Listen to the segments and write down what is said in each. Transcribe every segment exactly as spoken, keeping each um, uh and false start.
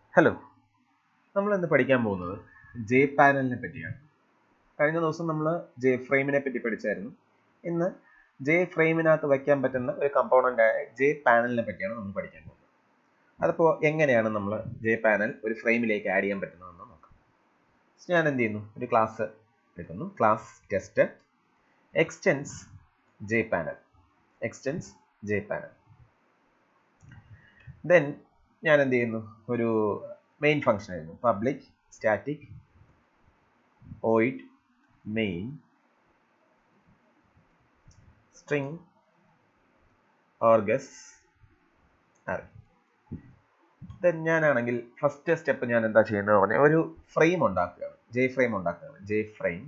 Hello, നമ്മൾ ഇന്ന് പഠിക്കാൻ പോകുന്നത് ജെ പാനലിനെ പറ്റിയാണ്. കഴിഞ്ഞ ദിവസം നമ്മൾ ജെ ഫ്രെയിമിനെ പറ്റി പഠിച്ചായിരുന്നു. ഇന്ന് ജെ ഫ്രെയിമിനകത്ത് വയ്ക്കാൻ പറ്റുന്ന ഒരു കമ്പോണൻ്റ് ആയ ജെ പാനലിനെ പറ്റിയാണ് നമ്മൾ പഠിക്കാൻ പോകുന്നത്. അതിപ്പോൾ എങ്ങനെയാണ് നമ്മൾ ജെ പാനൽ ഒരു ഫ്രെയിമിലേക്ക് ആഡ് ചെയ്യാൻ പറ്റുന്നതെന്ന് നോക്കാം. ഞാൻ എന്ത് ചെയ്യുന്നു, ഒരു ക്ലാസ് എടുക്കുന്നു, class test extends J panel extends J panel then ഞാൻ എന്ത് ചെയ്യുന്നു, ഒരു മെയിൻ ഫംഗ്ഷൻ ആയിരുന്നു public static void main string args array. Then ഞാനാണെങ്കിൽ ഫസ്റ്റ് സ്റ്റെപ്പ് ഞാൻ എന്താ ചെയ്യുന്നത് പറഞ്ഞാൽ ഒരു ഫ്രെയിം ഉണ്ടാക്കുകയാണ്, ജെ ഫ്രെയിം ഉണ്ടാക്കുകയാണ്. J frame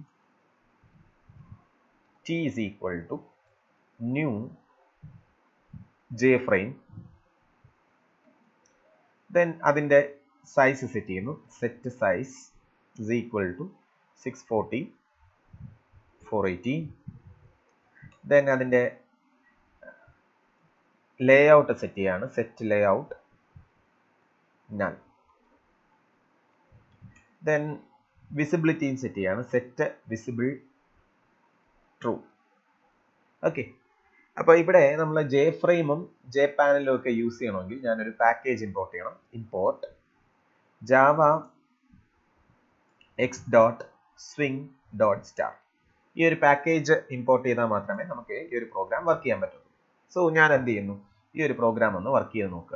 T is equal to new J frame. Then അതിൻ്റെ സൈസ് സെറ്റ് ചെയ്യുന്നു. Set size is equal to six forty four eighty. Then അതിൻ്റെ ലേ ഔട്ട് സെറ്റ് ചെയ്യാണ്. Set layout none. Then വിസിബിലിറ്റിയും set ചെയ്യാണ്. Set visible true. Okay, അപ്പോൾ ഇവിടെ നമ്മൾ J ഫ്രെയിമും ജെ പാനലും ഒക്കെ യൂസ് ചെയ്യണമെങ്കിൽ ഞാനൊരു പാക്കേജ് ഇമ്പോർട്ട് ചെയ്യണം. Import Java X dot swing dot star. ഈ ഒരു പാക്കേജ് ഇമ്പോർട്ട് ചെയ്താൽ മാത്രമേ നമുക്ക് ഈ ഒരു പ്രോഗ്രാം വർക്ക് ചെയ്യാൻ പറ്റുള്ളൂ. സോ ഞാൻ എന്ത് ചെയ്യുന്നു, ഈ ഒരു പ്രോഗ്രാം ഒന്ന് വർക്ക് ചെയ്ത് നോക്കുക.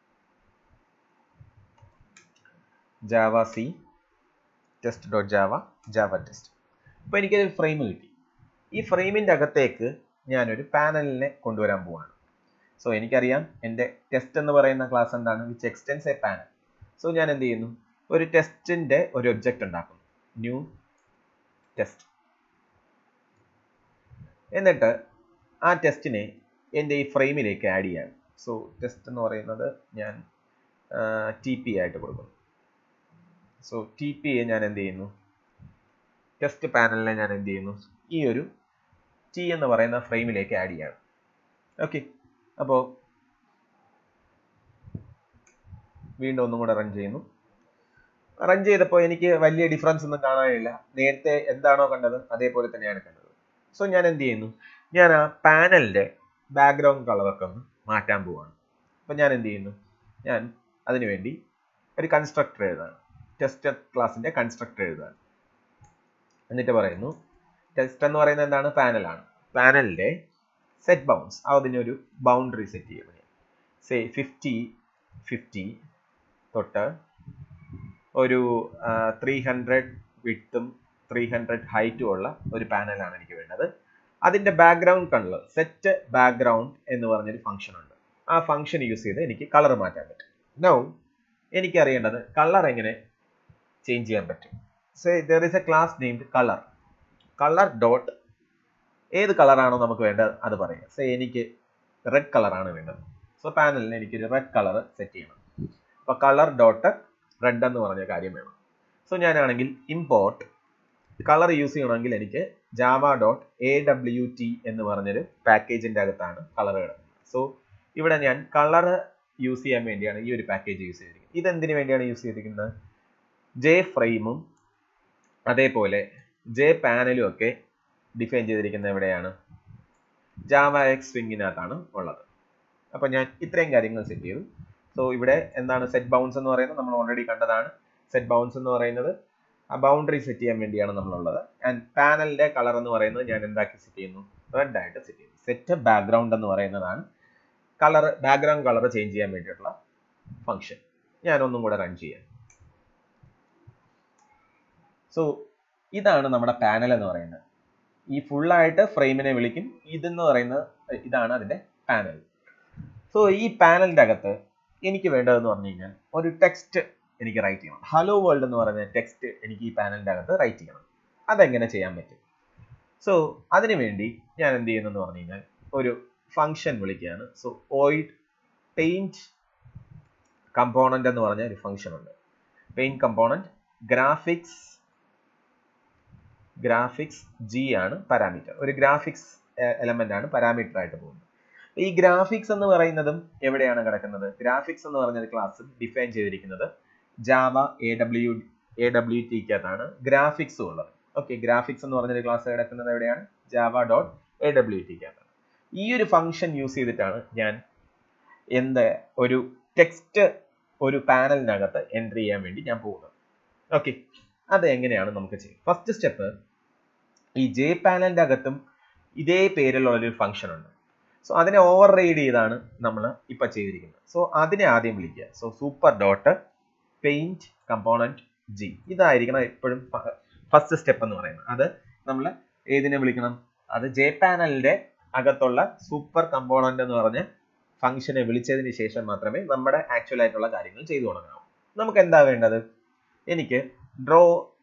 Javac test dot Java Java test. അപ്പോൾ എനിക്കൊരു ഫ്രെയിം കിട്ടി. ഈ ഫ്രെയിമിൻ്റെ അകത്തേക്ക് ഞാനൊരു പാനലിനെ കൊണ്ടുവരാൻ പോവാണ്. സോ എനിക്കറിയാം എൻ്റെ ടെസ്റ്റ് എന്ന് പറയുന്ന ക്ലാസ് എന്താണ്, which extends a panel. So ഞാൻ എന്ത് ചെയ്യുന്നു, ഒരു ടെസ്റ്റിൻ്റെ ഒരു ഒബ്ജക്റ്റ് ഉണ്ടാക്കുന്നു, ന്യൂ ടെസ്റ്റ്. എന്നിട്ട് ആ ടെസ്റ്റിനെ എൻ്റെ ഈ ഫ്രെയിമിലേക്ക് ആഡ് ചെയ്യാൻ. സോ ടെസ്റ്റ് എന്ന് പറയുന്നത് ഞാൻ ടി പി ആയിട്ട് കൊടുക്കുന്നു. സോ ടി പിയെ ഞാൻ എന്ത് ചെയ്യുന്നു, ടെസ്റ്റ് പാനലിനെ ഞാൻ എന്ത് ചെയ്യുന്നു, ഈ ഒരു ടി എന്ന് പറയുന്ന ഫ്രെയിമിലേക്ക് ആഡ് ചെയ്യാണ്. ഓക്കെ, അപ്പോൾ വീണ്ടും ഒന്നും കൂടെ റൺ ചെയ്യുന്നു. റൺ ചെയ്തപ്പോൾ എനിക്ക് വലിയ ഡിഫറൻസ് ഒന്നും കാണാനില്ല. നേരത്തെ എന്താണോ കണ്ടത് അതേപോലെ തന്നെയാണ് കണ്ടത്. സോ ഞാൻ എന്ത് ചെയ്യുന്നു, ഞാൻ ആ പാനലിൻ്റെ ബാക്ക്ഗ്രൗണ്ട് കളറൊക്കെ ഒന്ന് മാറ്റാൻ പോവാണ്. അപ്പം ഞാൻ എന്ത് ചെയ്യുന്നു, ഞാൻ അതിനുവേണ്ടി ഒരു കൺസ്ട്രക്ടർ എഴുതാണ്. ടെസ്റ്റ് ക്ലാസിൻ്റെ കൺസ്ട്രക്ടർ എഴുതാണ്. എന്നിട്ട് പറയുന്നു, ടെസ്റ്റ് എന്ന് പറയുന്നത് എന്താണ്, പാനലാണ്. പാനലിൻ്റെ സെറ്റ് ബൗണ്ട്സ്, അതിനൊരു ബൗണ്ടറി സെറ്റ് ചെയ്യുന്നത് സേ ഫിഫ്റ്റി ഫിഫ്റ്റി തൊട്ട് ഒരു ത്രീ ഹൺഡ്രഡ് വിഡ്ത്തും ത്രീ ഹൺഡ്രഡ് ഹൈറ്റും ഉള്ള ഒരു പാനലാണ് എനിക്ക് വേണ്ടത്. അതിൻ്റെ ബാക്ക്ഗ്രൗണ്ട് കളർ സെറ്റ് ബാക്ക്ഗ്രൗണ്ട് എന്ന് പറഞ്ഞൊരു ഫംഗ്ഷൻ ഉണ്ട്. ആ ഫംഗ്ഷൻ യൂസ് ചെയ്ത് എനിക്ക് കളർ മാറ്റാൻ പറ്റും. നൗ എനിക്ക് അറിയേണ്ടത് കളർ എങ്ങനെ ചേഞ്ച് ചെയ്യാൻ പറ്റും. So there is a class named colour. Colour dot ഏത് കളറാണോ നമുക്ക് വേണ്ടത് അത് പറയാം. സോ എനിക്ക് റെഡ് കളറാണ് വേണ്ടത്. സോ പാനലിന് എനിക്കൊരു റെഡ് കളർ സെറ്റ് ചെയ്യണം. അപ്പോൾ കളർ ഡോട്ട് റെഡ് എന്ന് പറഞ്ഞ കാര്യം വേണം. സോ ഞാനാണെങ്കിൽ ഇമ്പോർട്ട് കളർ യൂസ് ചെയ്യണമെങ്കിൽ എനിക്ക് Java dot A W T എന്ന് പറഞ്ഞൊരു പാക്കേജിൻ്റെ അകത്താണ് കളർ കിടക്കുന്നത്. സോ ഇവിടെ ഞാൻ കളർ യൂസ് ചെയ്യാൻ വേണ്ടിയാണ് ഈ ഒരു പാക്കേജ് യൂസ് ചെയ്തിരിക്കുന്നത്. ഇതെന്തിനു വേണ്ടിയാണ് യൂസ് ചെയ്തിരിക്കുന്നത്, ജെ ഫ്രെയിമും അതേപോലെ ജെ പാനലും ഒക്കെ ഡിഫൈൻ ചെയ്തിരിക്കുന്നത് എവിടെയാണ്, ജാവ എക്സ് സ്വിങ്ങിനകത്താണ് ഉള്ളത്. അപ്പോൾ ഞാൻ ഇത്രയും കാര്യങ്ങൾ സെറ്റ് ചെയ്തു. സോ ഇവിടെ എന്താണ് സെറ്റ് ബൗൺസ് എന്ന് പറയുന്നത്, നമ്മൾ ഓൾറെഡി കണ്ടതാണ്. സെറ്റ് ബൗൺസ് എന്ന് പറയുന്നത് ആ ബൗണ്ടറി സെറ്റ് ചെയ്യാൻ വേണ്ടിയാണ് നമ്മളുള്ളത്. ആൻഡ് പാനലിൻ്റെ കളർ എന്ന് പറയുന്നത് ഞാൻ എന്താക്കി സെറ്റ് ചെയ്യുന്നു, റെഡ് ആയിട്ട് സെറ്റ് ചെയ്യുന്നു. സെറ്റ് ബാക്ക്ഗ്രൗണ്ട് എന്ന് പറയുന്നതാണ് കളർ, ബാക്ക്ഗ്രൗണ്ട് കളർ ചേഞ്ച് ചെയ്യാൻ വേണ്ടിയിട്ടുള്ള ഫംഗ്ഷൻ. ഞാനൊന്നും കൂടെ റൺ ചെയ്യാം. സോ ഇതാണ് നമ്മുടെ പാനൽ എന്ന് പറയുന്നത്. ഈ ഫുള്ളായിട്ട് ഫ്രെയിമിനെ വിളിക്കും. ഇതെന്ന് പറയുന്നത് ഇതാണ് അതിൻ്റെ പാനൽ. സോ ഈ പാനലിൻ്റെ അകത്ത് എനിക്ക് വേണ്ടതെന്ന് പറഞ്ഞു കഴിഞ്ഞാൽ ഒരു ടെക്സ്റ്റ് എനിക്ക് റൈറ്റ് ചെയ്യണം. ഹലോ വേൾഡ് എന്ന് പറയുന്ന ടെക്സ്റ്റ് എനിക്ക് ഈ പാനലിൻ്റെ അകത്ത് റൈറ്റ് ചെയ്യണം. അതെങ്ങനെ ചെയ്യാൻ പറ്റും? സോ അതിനു വേണ്ടി ഞാൻ എന്ത് ചെയ്യുന്നെന്ന് പറഞ്ഞു കഴിഞ്ഞാൽ ഒരു ഫംഗ്ഷൻ വിളിക്കുകയാണ്. സോ വോയിഡ് പെയിന്റ് കമ്പോണന്റ് എന്ന് പറഞ്ഞ ഒരു ഫംഗ്ഷൻ ഉണ്ട്. Paint component graphics graphics G ആണ് പാരാമീറ്റർ. ഒരു ഗ്രാഫിക്സ് എലമെന്റ് ആണ് പാരാമീറ്റർ ആയിട്ട് പോകുന്നത്. ഈ ഗ്രാഫിക്സ് എന്ന് പറയുന്നതും എവിടെയാണ് കിടക്കുന്നത്? ഗ്രാഫിക്സ് എന്ന് പറഞ്ഞ ക്ലാസ് ഡിഫൈൻ ചെയ്തിരിക്കുന്നത് Java A W A W ടിക്കകത്താണ് ഗ്രാഫിക്സും ഉള്ളത്. ഓക്കെ, ഗ്രാഫിക്സ് എന്ന് പറഞ്ഞൊരു ക്ലാസ് കിടക്കുന്നത് എവിടെയാണ്? ജാവ ഡോട്ട് എ ഡബ്ല്യു ടിക്കകത്താണ്. ഈ ഒരു ഫംഗ്ഷൻ യൂസ് ചെയ്തിട്ടാണ് ഞാൻ എന്ത് ഒരു ടെക്സ്റ്റ് ഒരു പാനലിനകത്ത് എൻട്രി ചെയ്യാൻ വേണ്ടി ഞാൻ പോകുന്നത്. ഓക്കെ, അത് എങ്ങനെയാണ് നമുക്ക് ചെയ്യും? ഫസ്റ്റ് സ്റ്റെപ്പ്, ഈ ജെ പാനലിന്റെ അകത്തും ഇതേ പേരിലുള്ള ഒരു ഫംഗ്ഷൻ ഉണ്ട്. സോ അതിനെ ഓവർ റൈഡ് ചെയ്താണ് നമ്മൾ ഇപ്പൊ ചെയ്തിരിക്കുന്നത്. സോ അതിനെ ആദ്യം വിളിക്കുക. So super dot paint component G, ഇതായിരിക്കണം എപ്പോഴും ഫസ്റ്റ് സ്റ്റെപ്പ് എന്ന് പറയുന്നത്. അത് നമ്മൾ ഏതിനെ വിളിക്കണം? അത് ജെ പാനലിന്റെ അകത്തുള്ള സൂപ്പർ കമ്പോണന്റ് എന്ന് പറഞ്ഞ ഫംഗ്ഷനെ വിളിച്ചതിന് ശേഷം മാത്രമേ നമ്മുടെ ആക്ച്വൽ ആയിട്ടുള്ള കാര്യങ്ങൾ ചെയ്തു തുടങ്ങാവൂ. നമുക്ക് എന്താ വേണ്ടത്? എനിക്ക് ഡ്രോ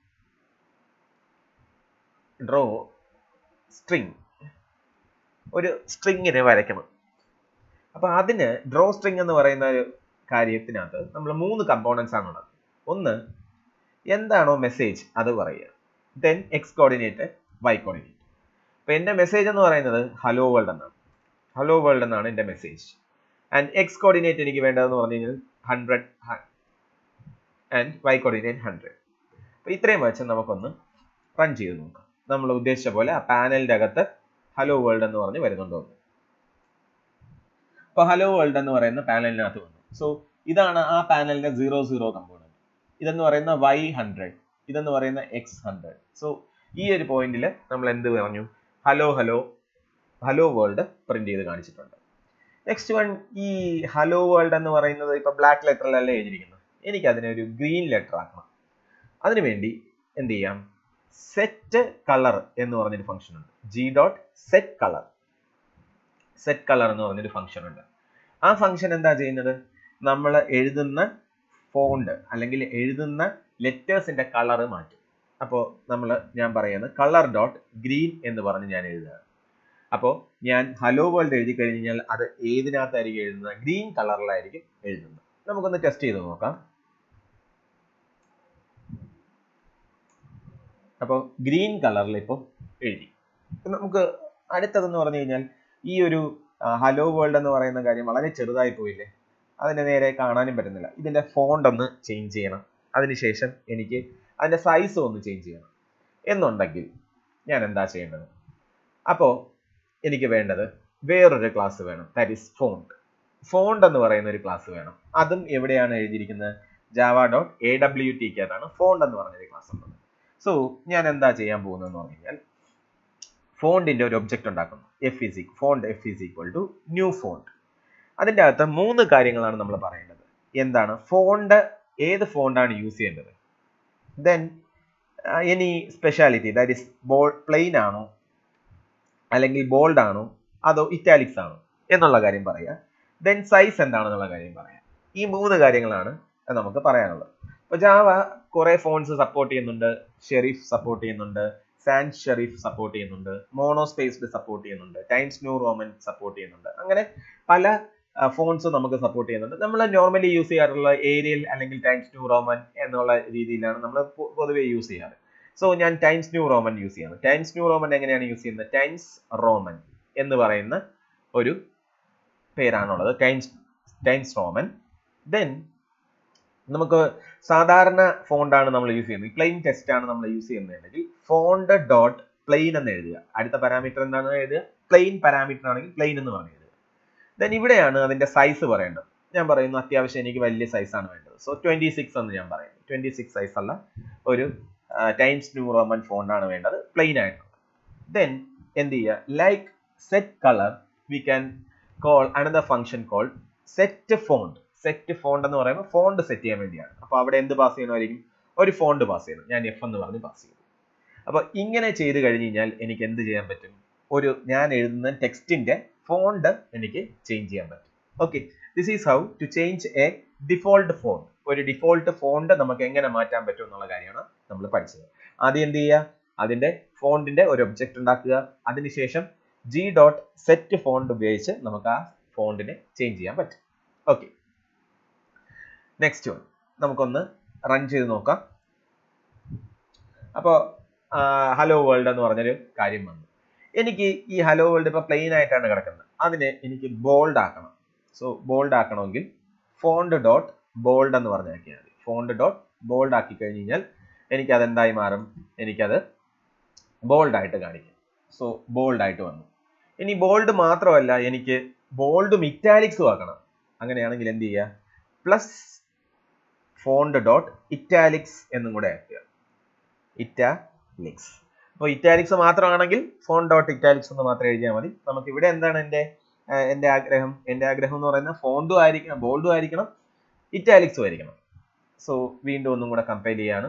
ഡ്രോ സ്ട്രിങ്, ഒരു സ്ട്രിങ്ങിനെ വരയ്ക്കണം. അപ്പൊ അതിന് ഡ്രോ സ്ട്രിങ് എന്ന് പറയുന്ന ഒരു കാര്യത്തിനകത്ത് നമ്മൾ മൂന്ന് കമ്പോണൻസ് ആണുള്ളത്. ഒന്ന്, എന്താണോ മെസ്സേജ് അത് പറയുക. Then X coordinate, Y coordinate. അപ്പൊ എന്റെ മെസ്സേജ് എന്ന് പറയുന്നത് ഹലോ വേൾഡ് എന്നാണ്. ഹലോ വേൾഡ് എന്നാണ് എന്റെ മെസ്സേജ്. ആൻഡ് എക്സ് കോർഡിനേറ്റ് എനിക്ക് വേണ്ടതെന്ന് പറഞ്ഞു കഴിഞ്ഞാൽ hundred and Y coordinate hundred. അപ്പൊ ഇത്രയും വെച്ച് നമുക്കൊന്ന് റൺ ചെയ്ത് നോക്കാം. നമ്മൾ ഉദ്ദേശിച്ച പോലെ ആ പാനലിന്റെ അകത്ത് ഹലോ വേൾഡ് എന്ന് പറഞ്ഞ് വരുന്നുണ്ടോ. അപ്പൊ ഹലോ വേൾഡ് എന്ന് പറയുന്ന പാനലിനകത്ത് വന്നു. സോ ഇതാണ് ആ പാനലിന്റെ സീറോ സീറോ കമ്പോണന്റ്. ഇതെന്ന് പറയുന്ന വൈ ഹൺഡ്രഡ്, ഇതെന്ന് പറയുന്ന എക്സ് ഹൺഡ്രഡ്. സോ ഈ ഒരു പോയിന്റിൽ നമ്മൾ എന്ത് പറഞ്ഞു? Hello hello hello world print ചെയ്ത് കാണിച്ചിട്ടുണ്ട്. നെക്സ്റ്റ് വൺ, ഈ ഹലോ വേൾഡ് എന്ന് പറയുന്നത് ഇപ്പൊ ബ്ലാക്ക് ലെറ്ററിലല്ലേ എഴുതിയിരിക്കുന്നത്. എനിക്ക് അതിനെ ഒരു ഗ്രീൻ ലെറ്റർ ആക്കണം. അതിനുവേണ്ടി എന്ത് ചെയ്യാം? സെറ്റ് കളർ എന്ന് പറഞ്ഞൊരു ഫംഗ്ഷൻ ഉണ്ട്. G dot set colour set colour എന്ന് പറഞ്ഞൊരു ഫംഗ്ഷൻ ഉണ്ട്. ആ ഫംഗ്ഷൻ എന്താ ചെയ്യുന്നത്? നമ്മൾ എഴുതുന്ന ഫോണ്ട് അല്ലെങ്കിൽ എഴുതുന്ന ലെറ്റേഴ്സിന്റെ കളർ മാറ്റും. അപ്പോൾ നമ്മൾ ഞാൻ പറയുന്നത് കളർ ഡോട്ട് ഗ്രീൻ എന്ന് പറഞ്ഞ് ഞാൻ എഴുതുകയാണ്. അപ്പോൾ ഞാൻ ഹലോ വേൾഡ് എഴുതി കഴിഞ്ഞാൽ അത് ഏതിനകത്തായിരിക്കും എഴുതുന്നത്? ഗ്രീൻ കളറിലായിരിക്കും എഴുതുന്നത്. നമുക്കൊന്ന് ടെസ്റ്റ് ചെയ്ത് നോക്കാം. അപ്പോൾ ഗ്രീൻ കളറിൽ ഇപ്പോൾ എഴുതി. നമുക്ക് അടുത്തതെന്ന് പറഞ്ഞു കഴിഞ്ഞാൽ ഈ ഒരു ഹലോ വേൾഡ് എന്ന് പറയുന്ന കാര്യം വളരെ ചെറുതായി പോയില്ലേ? അതിനെ നേരെ കാണാനും പറ്റുന്നില്ല. ഇതിന്റെ ഫോണ്ട് ഒന്ന് ചേഞ്ച് ചെയ്യണം. അതിനുശേഷം എനിക്ക് അതിന്റെ സൈസ് ഒന്ന് ചേഞ്ച് ചെയ്യണം എന്നുണ്ടെങ്കിൽ ഞാൻ എന്താ ചെയ്യേണ്ടത്? അപ്പോൾ എനിക്ക് വേണ്ടത് വേറൊരു ക്ലാസ് വേണം. That is font. ഫോണ്ട് എന്ന് പറയുന്ന ഒരു ക്ലാസ് വേണം. അതും എവിടെയാണ് എഴുതിയിരിക്കുന്നത്? ജാവ ഡോട്ട് എ ഡബ്ല്യു ടിക്കകത്താണ് ഫോണ്ട് എന്ന് പറഞ്ഞൊരു ക്ലാസ് ഉള്ളത്. സോ ഞാൻ എന്താ ചെയ്യാൻ പോകുന്നതെന്ന് പറഞ്ഞു കഴിഞ്ഞാൽ ഫോണ്ടിന്റെ ഒരു ഒബ്ജക്റ്റ് ഉണ്ടാക്കുന്നു. F is font F is equal to new font. അതിൻ്റെ അകത്ത് മൂന്ന് കാര്യങ്ങളാണ് നമ്മൾ പറയേണ്ടത്. എന്താണ്? ഫോണ്ട് ഏത് ഫോണ്ടാണ് യൂസ് ചെയ്യേണ്ടത്, then any speciality, that is bold plain ആണോ അല്ലെങ്കിൽ ബോൾഡ് ആണോ അതോ ഇറ്റാലിക്സ് ആണോ എന്നുള്ള കാര്യം പറയാം. ദെൻ സൈസ് എന്താണെന്നുള്ള കാര്യം പറയാം. ഈ മൂന്ന് കാര്യങ്ങളാണ് നമുക്ക് പറയാനുള്ളത്. ഇപ്പൊ ജാവ കുറെ ഫോൺസ് സപ്പോർട്ട് ചെയ്യുന്നുണ്ട്. ഷെരീഫ് സപ്പോർട്ട് ചെയ്യുന്നുണ്ട്, സാൻസ് ഷെരീഫ് സപ്പോർട്ട് ചെയ്യുന്നുണ്ട്, മോണോസ്പേസ്ഡ് സപ്പോർട്ട് ചെയ്യുന്നുണ്ട്, ടൈംസ് ന്യൂ റോമൻ സപ്പോർട്ട് ചെയ്യുന്നുണ്ട്. അങ്ങനെ പല ഫോൺസ് നമുക്ക് സപ്പോർട്ട് ചെയ്യുന്നുണ്ട്. നമ്മൾ നോർമലി യൂസ് ചെയ്യാറുള്ള ഏരിയൽ അല്ലെങ്കിൽ ടൈംസ് ന്യൂ റോമൻ എന്നുള്ള രീതിയിലാണ് നമ്മൾ പൊതുവെ യൂസ് ചെയ്യാറ്. സോ ഞാൻ ടൈംസ് ന്യൂ റോമൻ യൂസ് ചെയ്യാണ്. ടൈംസ് ന്യൂ റോമൻ എങ്ങനെയാണ് യൂസ് ചെയ്യുന്നത്? ടൈംസ് റോമൻ എന്ന് പറയുന്ന ഒരു പേരാണുള്ളത്, ടൈംസ് ടൈംസ് റോമൻ. ദെൻ നമുക്ക് സാധാരണ ഫോണ്ടാണ് നമ്മൾ യൂസ് ചെയ്യുന്നത്, പ്ലെയിൻ ടെക്സ്റ്റ് ആണ് നമ്മൾ യൂസ് ചെയ്യുന്നതെങ്കിൽ ഫോണ്ട് ഡോട്ട് പ്ലെയിൻ എന്ന് എഴുതുക. അടുത്ത പാരാമീറ്റർ എന്താണ് എഴുതുക? പ്ലെയിൻ പാരാമീറ്റർ ആണെങ്കിൽ പ്ലെയിൻ എന്ന് പറഞ്ഞു എഴുതുക. ദെൻ ഇവിടെയാണ് അതിന്റെ സൈസ് പറയേണ്ടത്. ഞാൻ പറയുന്നു അത്യാവശ്യം എനിക്ക് വലിയ സൈസാണ് വേണ്ടത്. സോ ട്വന്റി സിക്സ് എന്ന് ഞാൻ പറയുന്നു. ട്വന്റി സിക്സ് സൈസ് ഉള്ള ഒരു ടൈംസ് ന്യൂ റോമൻ ഫോണ്ടാണ് വേണ്ടത്, പ്ലെയിൻ ആയിട്ടുള്ളത്. ദെൻ എന്ത് ചെയ്യുക? Like set colour we can call another function called set font. Set font എന്ന് പറയുമ്പോൾ ഫോണ്ട് സെറ്റ് ചെയ്യാൻ വേണ്ടിയാണ്. അപ്പൊ അവിടെ എന്ത് പാസ് ചെയ്യണമായിരിക്കും? ഒരു ഫോണ്ട് പാസ് ചെയ്യണം. ഞാൻ എഫ് എന്ന് പറഞ്ഞ് പാസ് ചെയ്തു. അപ്പൊ ഇങ്ങനെ ചെയ്ത് കഴിഞ്ഞ് കഴിഞ്ഞാൽ എനിക്ക് എന്ത് ചെയ്യാൻ പറ്റും? ഒരു ഞാൻ എഴുതുന്ന ടെക്സ്റ്റിന്റെ ഫോണ്ട് എനിക്ക് ചേഞ്ച് ചെയ്യാൻ പറ്റും. Okay, this is how to change a default font. ഒരു ഡിഫോൾട്ട് ഫോണ്ട് നമുക്ക് എങ്ങനെ മാറ്റാൻ പറ്റും എന്നുള്ള കാര്യമാണ് നമ്മൾ പഠിച്ചത്. ആദ്യം എന്ത് ചെയ്യുക? അതിന്റെ ഫോണ്ടിന്റെ ഒരു ഒബ്ജക്റ്റ് ഉണ്ടാക്കുക. അതിനുശേഷം ജി ഡോട്ട് സെറ്റ് ഫോണ്ട് ഉപയോഗിച്ച് നമുക്ക് ആ ഫോണ്ടിനെ ചേഞ്ച് ചെയ്യാൻ പറ്റും. ഓക്കെ, നെക്സ്റ്റ് വൺ നമുക്കൊന്ന് റൺ ചെയ്ത് നോക്കാം. അപ്പോൾ ഹലോ വേൾഡ് എന്ന് പറഞ്ഞൊരു കാര്യം വന്നു. എനിക്ക് ഈ ഹലോ വേൾഡ് ഇപ്പൊ പ്ലെയിൻ ആയിട്ടാണ് കിടക്കുന്നത്. അതിനെ എനിക്ക് ബോൾഡ് ആക്കണം. സോ ബോൾഡ് ആക്കണമെങ്കിൽ ഫോണ്ട് ഡോട്ട് ബോൾഡ് എന്ന് പറഞ്ഞാക്കിയാൽ മതി. ഫോണ്ട് ഡോട്ട് ബോൾഡ് ആക്കി കഴിഞ്ഞ് കഴിഞ്ഞാൽ എനിക്ക് അതെന്തായി മാറും? എനിക്കത് ബോൾഡ് ആയിട്ട് കാണിക്കും. സോ ബോൾഡ് ആയിട്ട് വന്നു. ഇനി ബോൾഡ് മാത്രമല്ല, എനിക്ക് ബോൾഡും ഇറ്റാലിക്സും ആക്കണം. അങ്ങനെയാണെങ്കിൽ എന്ത് ചെയ്യുക? പ്ലസ് ഫോണ്ട് ഡോട്ട് ഇറ്റാലിക്സ് എന്നും കൂടെ ആക്കുക. ഇറ്റാലിക്സ്. അപ്പോൾ ഇറ്റാലിക്സ് മാത്രമാണെങ്കിൽ ഫോണ്ട് ഡോട്ട് ഇറ്റാലിക്സ് എന്ന് മാത്രം എഴുതിയാൽ മതി. നമുക്ക് ഇവിടെ എന്താണ് എൻ്റെ എൻ്റെ ആഗ്രഹം? എൻ്റെ ആഗ്രഹം എന്ന് പറയുന്നത് ഫോണ്ടും ആയിരിക്കണം, ബോൾഡും ആയിരിക്കണം, ഇറ്റാലിക്സും ആയിരിക്കണം. സോ വീണ്ടും ഒന്നും കൂടെ കമ്പൈൽ ചെയ്യാണ്.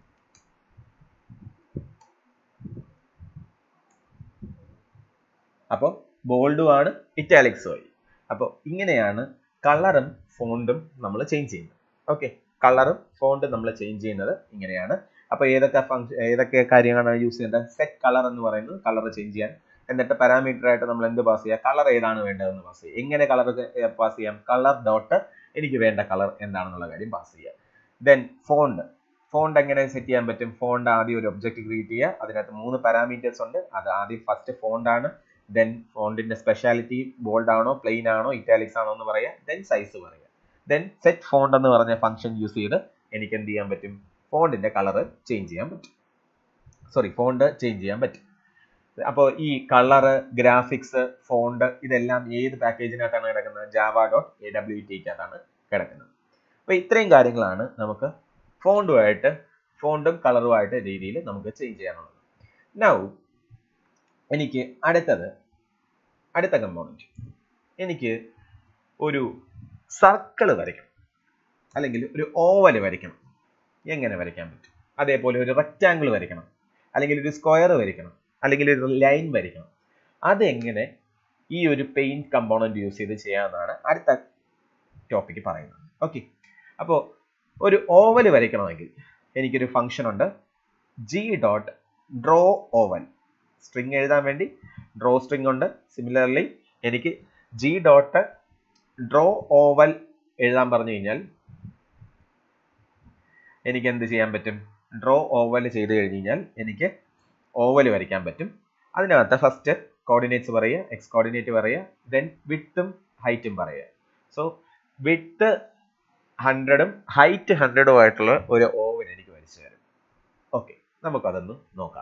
അപ്പോൾ ബോൾഡും ആണ്, ഇറ്റാലിക്സും ആയി. അപ്പോൾ ഇങ്ങനെയാണ് കളറും ഫോണ്ടും നമ്മൾ ചേഞ്ച് ചെയ്യുന്നത്. ഓക്കെ, കളറും ഫോണ്ടും നമ്മൾ ചേഞ്ച് ചെയ്യുന്നത് ഇങ്ങനെയാണ്. അപ്പോൾ ഏതൊക്കെ ഫംഗ്ഷൻ ഏതൊക്കെ കാര്യങ്ങളാണ് യൂസ് ചെയ്യേണ്ടത്? സെറ്റ് കളർ എന്ന് പറയുന്നത് കളർ ചേഞ്ച് ചെയ്യാൻ. എന്നിട്ട് പാരാമീറ്റർ ആയിട്ട് നമ്മൾ എന്ത് പാസ് ചെയ്യുക? കളർ ഏതാണ് വേണ്ടതെന്ന് പാസ് ചെയ്യുക. എങ്ങനെ കളർ പാസ് ചെയ്യാം? കളർ ഡോട്ട് എനിക്ക് വേണ്ട കളർ എന്താണെന്നുള്ള കാര്യം പാസ് ചെയ്യുക. Then font. ഫോണ്ട് എങ്ങനെ സെറ്റ് ചെയ്യാൻ പറ്റും? ഫോണ്ട് ആദ്യം ഒരു ഒബ്ജക്റ്റ് ക്രിയേറ്റ് ചെയ്യുക. അതിനകത്ത് മൂന്ന് പാരാമീറ്റേഴ്സ് ഉണ്ട്. അത് ആദ്യം ഫസ്റ്റ് ഫോണ്ട് ആണ്. ദെൻ ഫോണ്ടിന്റെ സ്പെഷ്യാലിറ്റി ബോൾഡ് ആണോ, പ്ലെയിൻ ആണോ, ഇറ്റാലിക്സ് ആണോ എന്ന് പറയുക. ദെൻ സൈസ് പറയുക. ദെൻ സെറ്റ് ഫോണ്ട് എന്ന് പറഞ്ഞ ഫംഗ്ഷൻ യൂസ് ചെയ്ത് എനിക്ക് എന്ത് ചെയ്യാൻ പറ്റും? ഫോണ്ടിന്റെ കളർ ചേഞ്ച് ചെയ്യാൻ പറ്റും. സോറി ഫോണ്ട് ചേഞ്ച് ചെയ്യാൻ പറ്റും. അപ്പോൾ ഈ കളറ്, ഗ്രാഫിക്സ്, ഫോണ്ട് ഇതെല്ലാം ഏത് പാക്കേജിനകത്താണ് കിടക്കുന്നത്? ജാവ ഡോട്ട് എ ഡബ്ല്യു ടിക്കകത്താണ് കിടക്കുന്നത്. അപ്പോൾ ഇത്രയും കാര്യങ്ങളാണ് നമുക്ക് ഫോണ്ടുമായിട്ട് ഫോണ്ടും കളറുമായിട്ട് രീതിയിൽ നമുക്ക് ചേഞ്ച് ചെയ്യാനുള്ളത്. നൗ എനിക്ക് അടുത്തത് അടുത്ത കമ്പോണന്റ് എനിക്ക് ഒരു സർക്കിൾ വരയ്ക്കണം, അല്ലെങ്കിൽ ഒരു ഓവൽ വരയ്ക്കണം. എങ്ങനെ വരയ്ക്കാൻ പറ്റും? അതേപോലെ ഒരു റെക്റ്റാങ്കിൾ വരയ്ക്കണം, അല്ലെങ്കിൽ ഒരു സ്ക്വയർ വരയ്ക്കണം, അല്ലെങ്കിൽ ഒരു ലൈൻ വരയ്ക്കണം. അതെങ്ങനെ ഈ ഒരു പെയിന്റ് കമ്പോണന്റ് യൂസ് ചെയ്ത് ചെയ്യാമെന്നാണ് അടുത്ത ടോപ്പിക്ക് പറയുന്നത്. ഓക്കെ, അപ്പോൾ ഒരു ഓവൽ വരയ്ക്കണമെങ്കിൽ എനിക്കൊരു ഫംഗ്ഷൻ ഉണ്ട്, G dot draw oval. String എഴുതാൻ വേണ്ടി ഡ്രോ സ്ട്രിങ് ഉണ്ട്. സിമിലർലി എനിക്ക് ജി ഡോട്ട് ഡ്രോ ഓവൽ എഴുതാൻ പറഞ്ഞു കഴിഞ്ഞാൽ എനിക്ക് എന്ത് ചെയ്യാൻ പറ്റും? ഡ്രോ ഓവൽ ചെയ്ത് കഴിഞ്ഞ് കഴിഞ്ഞാൽ എനിക്ക് ഓവൽ വരയ്ക്കാൻ പറ്റും. അതിനകത്ത് ഫസ്റ്റ് കോർഡിനേറ്റ്സ് പറയുക, എക്സ് കോർഡിനേറ്റ് പറയുക, ദെൻ വിഡ്ത്തും ഹൈറ്റും പറയുക. സോ വിഡ്ത്ത് ഹൺഡ്രഡും ഹൈറ്റ് ഹൺഡ്രഡും ആയിട്ടുള്ള ഒരു ഓവൽ എനിക്ക് വരച്ചു തരും. ഓക്കെ, നമുക്കതൊന്ന് നോക്കാം.